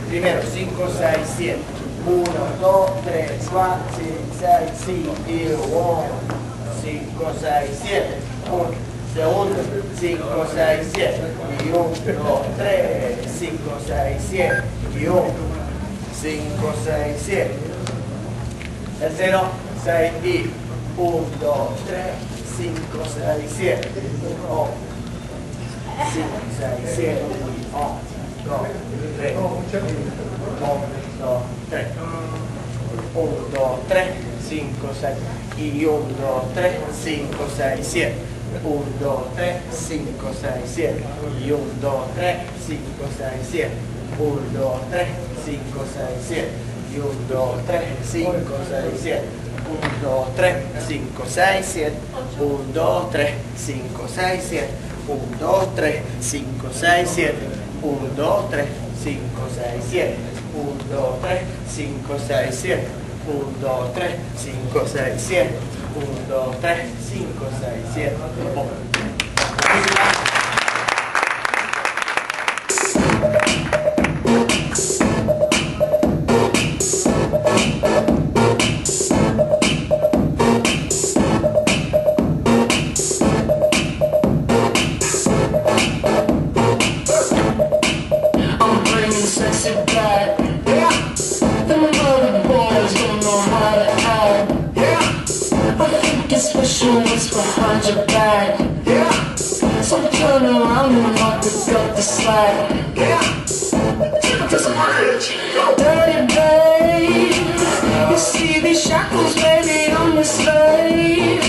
Primero, 5, 6, 7. 1, 2, 3, 4, 5, 6, 7. 1, 5, 6, 7. 1. Segundo, 5, 6, 7. Y 1, 2, 3, 5, 6, 7. Y 1, 5, 6, 7. Tercero, 6 y 1, 2, 3, 5, 6, 7. 1, 5, 6, 7. 1, 2, 3. 1, 2, 3. 1, 2, 3, 5, 6. Y 1, 2, 3, 5, 6, 7. 1, 2, 3, 5, 6, 7. Y 1, 2, 3, 5, 6, 7. 1, 2, 3, 5, 6, 7. Y 1, 2, 3, 5, 6, 7. 1, 2, 3, 5, 6, 7. 1, 2, 3, 5, 6, 7. 1, 2, 3, 5, 6, 7. 1, 2, 3, 5, 6, 7. 1, 2, 3, 5, 6, 7. 1, 2, 3, 5, 6, 7. 1, 2, 3, 5, 6, 7. I'm bringing sexy back. Yeah. Them other boys don't know how to act. Yeah. I think it's special what's behind your back. Yeah. So turn around and I'll pick up the slack. Yeah. Dirty babe, you see these shackles, baby, I'm a slave.